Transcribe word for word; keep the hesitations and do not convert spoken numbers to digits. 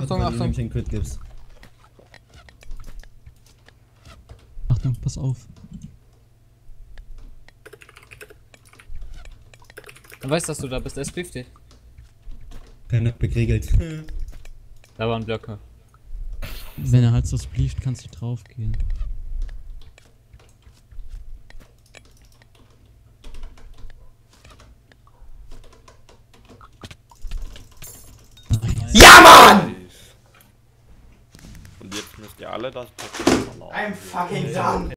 Achtung, weil du Achtung. nämlich einen Crit gibst. Achtung, pass auf. Du weißt, dass du da bist, S fünfzig. Keiner bekriegelt. Da waren Blöcke. Wenn er halt so splieft, kannst du drauf gehen. Ja, Mann! Und jetzt müsst ihr alle das Paket I'm fucking done.